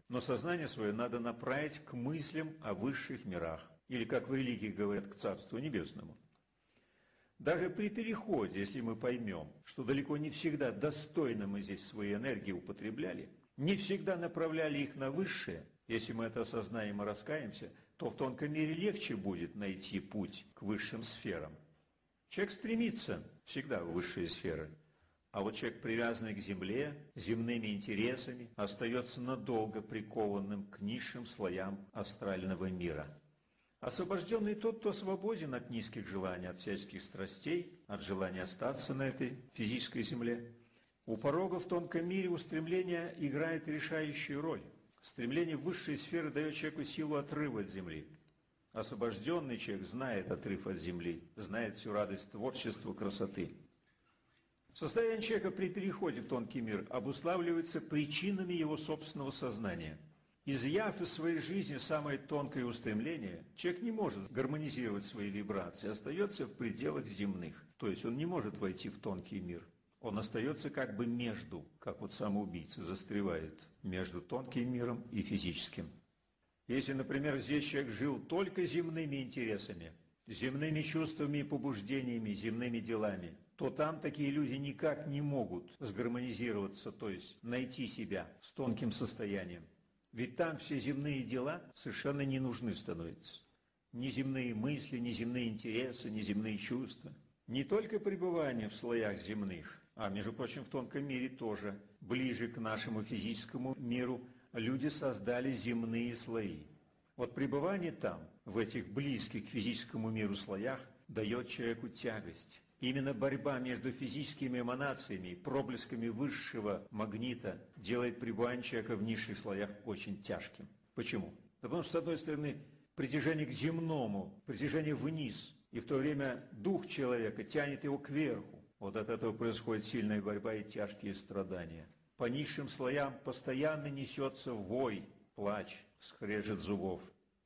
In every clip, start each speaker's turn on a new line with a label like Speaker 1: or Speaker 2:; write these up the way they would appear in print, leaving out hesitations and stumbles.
Speaker 1: но сознание свое надо направить к мыслям о высших мирах, или, как в религии говорят, к Царству Небесному. Даже при переходе, если мы поймем, что далеко не всегда достойно мы здесь свои энергии употребляли, не всегда направляли их на высшее, если мы это осознаем и раскаемся, то в тонком мире легче будет найти путь к высшим сферам. Человек стремится всегда в высшие сферы, а вот человек, привязанный к земле, земными интересами, остается надолго прикованным к низшим слоям астрального мира. Освобожденный тот, кто свободен от низких желаний, от всяческих страстей, от желания остаться на этой физической земле. У порога в тонком мире устремление играет решающую роль. Стремление в высшие сферы дает человеку силу отрыва от земли. Освобожденный человек знает отрыв от земли, знает всю радость творчества, красоты. Состояние человека при переходе в тонкий мир обуславливается причинами его собственного сознания. Изъяв из своей жизни самое тонкое устремление, человек не может гармонизировать свои вибрации, остается в пределах земных. То есть он не может войти в тонкий мир. Он остается как бы между, как вот самоубийца застревает между тонким миром и физическим. Если, например, здесь человек жил только земными интересами, земными чувствами и побуждениями, земными делами, то там такие люди никак не могут сгармонизироваться, то есть найти себя с тонким состоянием. Ведь там все земные дела совершенно не нужны становятся. Ни земные мысли, ни земные интересы, ни земные чувства. Не только пребывание в слоях земных, а, между прочим, в тонком мире тоже, ближе к нашему физическому миру, люди создали земные слои. Вот пребывание там, в этих близких к физическому миру слоях, дает человеку тягость. Именно борьба между физическими эманациями и проблесками высшего магнита делает пребывание человека в низших слоях очень тяжким. Почему? Потому что, с одной стороны, притяжение к земному, притяжение вниз, и в то время дух человека тянет его кверху. Вот от этого происходит сильная борьба и тяжкие страдания. По низшим слоям постоянно несется вой, плач, скрежет зубов.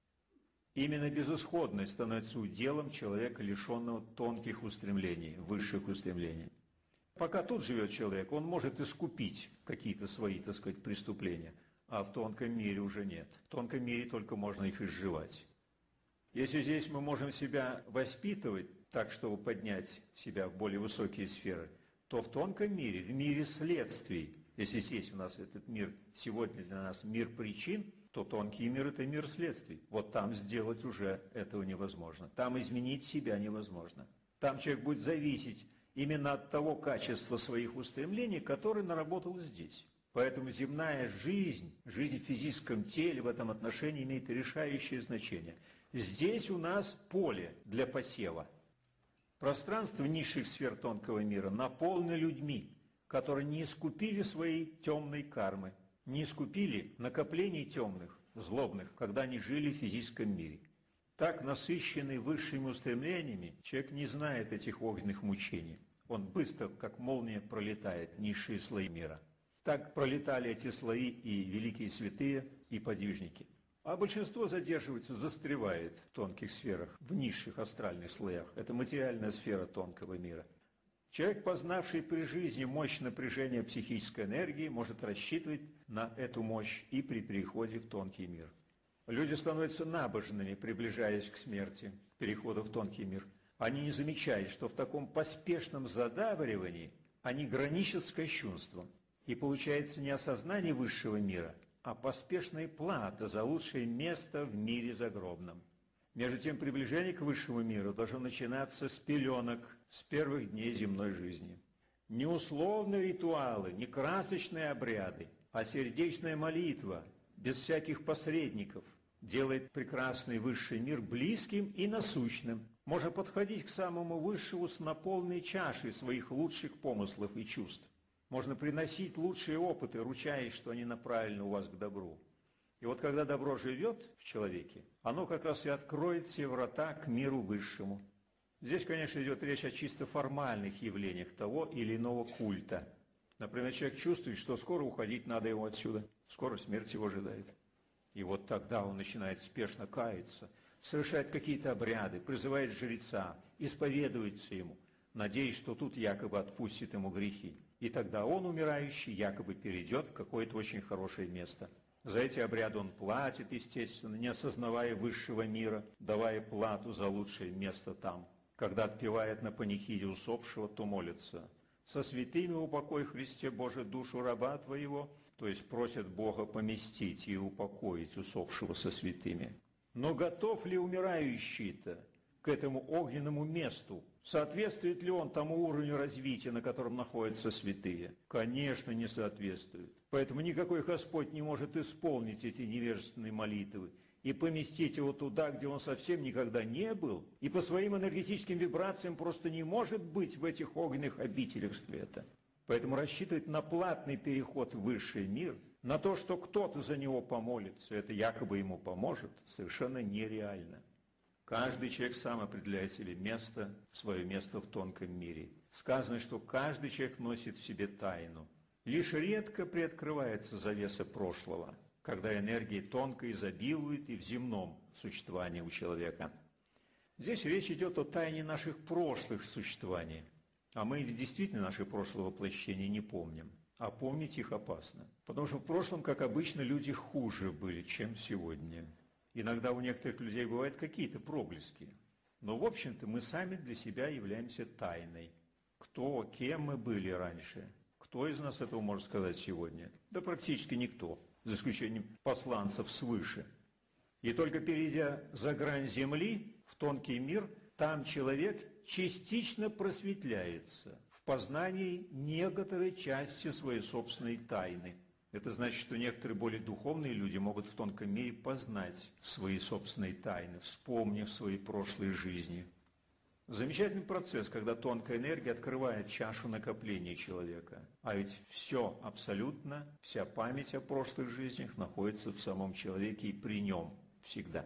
Speaker 1: Именно безысходность становится уделом человека, лишенного тонких устремлений, высших устремлений. Пока тут живет человек, он может искупить какие-то свои, так сказать, преступления, а в тонком мире уже нет. В тонком мире только можно их изживать. Если здесь мы можем себя воспитывать так, чтобы поднять себя в более высокие сферы, то в тонком мире, в мире следствий, если здесь у нас этот мир, сегодня для нас мир причин, то тонкий мир – это мир следствий. Вот там сделать уже этого невозможно. Там изменить себя невозможно. Там человек будет зависеть именно от того качества своих устремлений, которые наработал здесь. Поэтому земная жизнь, жизнь в физическом теле в этом отношении имеет решающее значение. Здесь у нас поле для посева. Пространство низших сфер тонкого мира наполнено людьми, которые не искупили своей темной кармы, не искупили накоплений темных, злобных, когда они жили в физическом мире. Так, насыщенный высшими устремлениями, человек не знает этих огненных мучений. Он быстро, как молния, пролетает низшие слои мира. Так пролетали эти слои и великие святые, и подвижники. А большинство задерживается, застревает в тонких сферах, в низших астральных слоях. Это материальная сфера тонкого мира. Человек, познавший при жизни мощь напряжения психической энергии, может рассчитывать на эту мощь и при переходе в тонкий мир. Люди становятся набожными, приближаясь к смерти, к переходу в тонкий мир. Они не замечают, что в таком поспешном задабривании они граничат с кощунством. И получается не осознание высшего мира, а поспешная плата за лучшее место в мире загробном. Между тем, приближение к высшему миру должно начинаться с пеленок, с первых дней земной жизни. Не условные ритуалы, не красочные обряды, а сердечная молитва, без всяких посредников, делает прекрасный высший мир близким и насущным. Можно подходить к самому высшему с наполненной чашей своих лучших помыслов и чувств. Можно приносить лучшие опыты, ручаясь, что они направлены у вас к добру. И вот когда добро живет в человеке, оно как раз и откроет все врата к миру высшему. Здесь, конечно, идет речь о чисто формальных явлениях того или иного культа. Например, человек чувствует, что скоро уходить надо ему отсюда, скоро смерть его ожидает. И вот тогда он начинает спешно каяться, совершает какие-то обряды, призывает жреца, исповедуется ему, надеясь, что тут якобы отпустит ему грехи. И тогда он, умирающий, якобы перейдет в какое-то очень хорошее место. За эти обряды он платит, естественно, не осознавая высшего мира, давая плату за лучшее место там. Когда отпевает на панихиде усопшего, то молится: «Со святыми упокой, Христе Боже, душу раба Твоего», то есть просят Бога поместить и упокоить усопшего со святыми. Но готов ли умирающий-то к этому огненному месту? Соответствует ли он тому уровню развития, на котором находятся святые? Конечно, не соответствует. Поэтому никакой Господь не может исполнить эти невежественные молитвы и поместить его туда, где он совсем никогда не был, и по своим энергетическим вибрациям просто не может быть в этих огненных обителях света. Поэтому рассчитывать на платный переход в высший мир, на то, что кто-то за него помолится, это якобы ему поможет, совершенно нереально. Каждый человек сам определяет себе место, свое место в тонком мире. Сказано, что каждый человек носит в себе тайну. Лишь редко приоткрывается завеса прошлого, когда энергия тонко изобилует и в земном существовании у человека. Здесь речь идет о тайне наших прошлых существований. А мы действительно наши прошлые воплощения не помним. А помнить их опасно. Потому что в прошлом, как обычно, люди хуже были, чем сегодня. Иногда у некоторых людей бывают какие-то проблески. Но, в общем-то, мы сами для себя являемся тайной. Кто, кем мы были раньше? Кто из нас этого может сказать сегодня? Да практически никто, за исключением посланцев свыше. И только перейдя за грань земли, в тонкий мир, там человек частично просветляется в познании некоторой части своей собственной тайны. Это значит, что некоторые более духовные люди могут в тонком мире познать свои собственные тайны, вспомнив свои прошлые жизни. Замечательный процесс, когда тонкая энергия открывает чашу накопления человека. А ведь все абсолютно, вся память о прошлых жизнях находится в самом человеке и при нем всегда.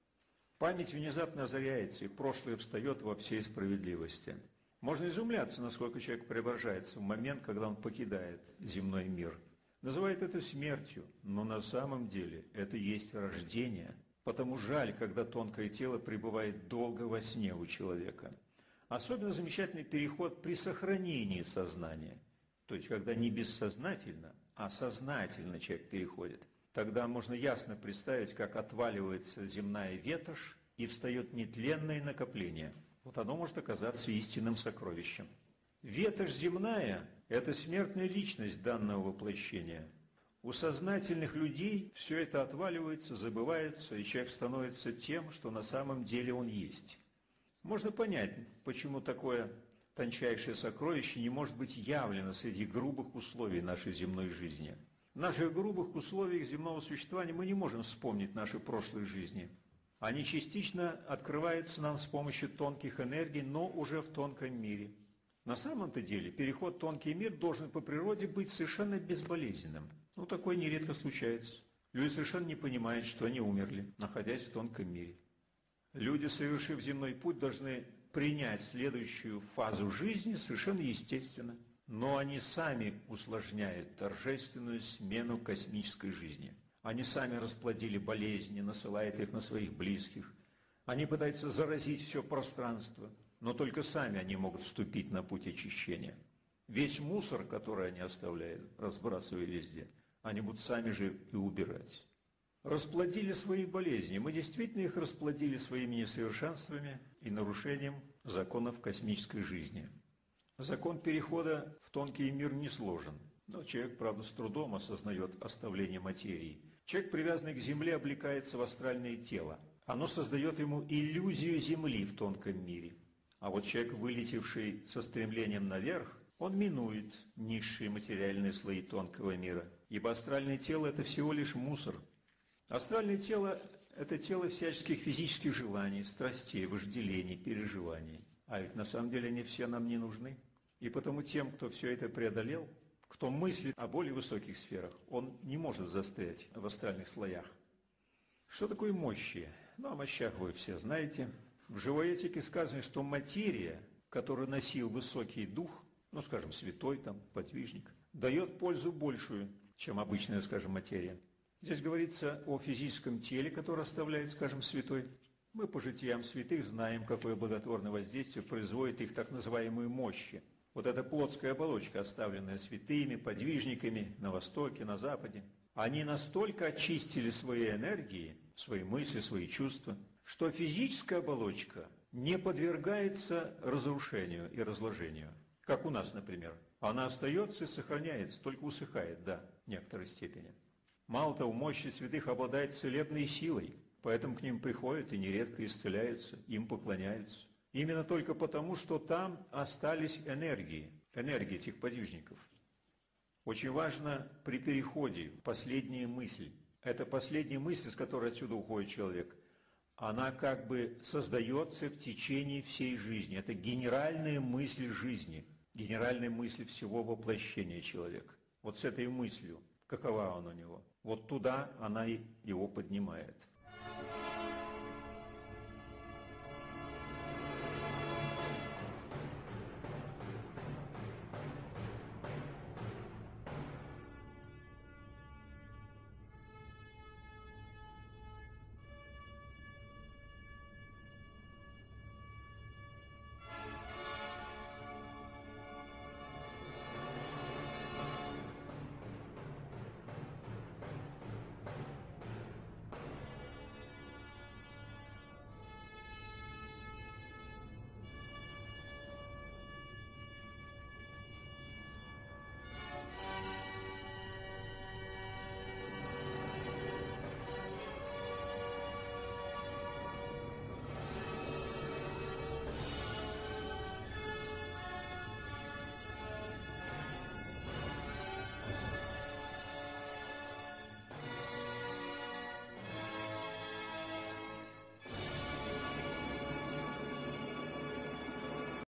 Speaker 1: Память внезапно озаряется, и прошлое встает во всей справедливости. Можно изумляться, насколько человек преображается в момент, когда он покидает земной мир. Называют это смертью, но на самом деле это есть рождение. Потому жаль, когда тонкое тело пребывает долго во сне у человека. Особенно замечательный переход при сохранении сознания. То есть, когда не бессознательно, а сознательно человек переходит. Тогда можно ясно представить, как отваливается земная ветошь и встает нетленное накопление. Вот оно может оказаться истинным сокровищем. Ветошь земная – это смертная личность данного воплощения. У сознательных людей все это отваливается, забывается, и человек становится тем, что на самом деле он есть. Можно понять, почему такое тончайшее сокровище не может быть явлено среди грубых условий нашей земной жизни. В наших грубых условиях земного существования мы не можем вспомнить наши прошлые жизни. Они частично открываются нам с помощью тонких энергий, но уже в тонком мире. На самом-то деле переход в тонкий мир должен по природе быть совершенно безболезненным. Ну, такое нередко случается. Люди совершенно не понимают, что они умерли, находясь в тонком мире. Люди, совершив земной путь, должны принять следующую фазу жизни совершенно естественно. Но они сами усложняют торжественную смену космической жизни. Они сами расплодили болезни, насылают их на своих близких. Они пытаются заразить все пространство, но только сами они могут вступить на путь очищения. Весь мусор, который они оставляют, разбрасывая везде, они будут сами же и убирать. Расплодили свои болезни. Мы действительно их расплодили своими несовершенствами и нарушением законов космической жизни. Закон перехода в тонкий мир не сложен, но человек, правда, с трудом осознает оставление материи. Человек, привязанный к земле, облекается в астральное тело. Оно создает ему иллюзию земли в тонком мире. А вот человек, вылетевший со стремлением наверх, он минует низшие материальные слои тонкого мира, ибо астральное тело – это всего лишь мусор. Астральное тело – это тело всяческих физических желаний, страстей, вожделений, переживаний. А ведь на самом деле они все нам не нужны. И потому тем, кто все это преодолел, кто мыслит о более высоких сферах, он не может застрять в астральных слоях. Что такое мощи? Ну, о мощах вы все знаете. В живой этике сказано, что материя, которую носил высокий дух, ну, скажем, святой, там, подвижник, дает пользу большую, чем обычная, скажем, материя. Здесь говорится о физическом теле, которое оставляет, скажем, святой. Мы по житиям святых знаем, какое благотворное воздействие производит их так называемые мощи. Вот эта плотская оболочка, оставленная святыми, подвижниками на Востоке, на Западе. они настолько очистили свои энергии, свои мысли, свои чувства, что физическая оболочка не подвергается разрушению и разложению. Как у нас, например. Она остается и сохраняется, только усыхает, да, в некоторой степени. Мало того, мощи святых обладает целебной силой, поэтому к ним приходят и нередко исцеляются, им поклоняются. Именно только потому, что там остались энергии этих подвижников. Очень важно при переходе последняя мысль. Это последняя мысль, с которой отсюда уходит человек. Она как бы создается в течение всей жизни. Это генеральная мысль жизни, генеральная мысль всего воплощения человека. Вот с этой мыслью, какова она у него, вот туда она его поднимает.